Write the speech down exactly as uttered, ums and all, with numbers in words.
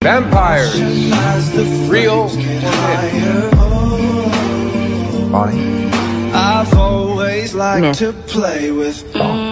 Vampires, real or myth? Bonnie. I've always liked to play with